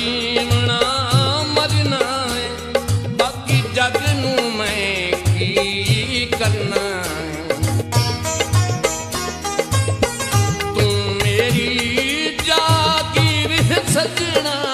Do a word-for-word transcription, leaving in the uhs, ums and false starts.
जीवना मरना है, बाकी जग नू मैं की करना है। तू मेरी जागीर सजना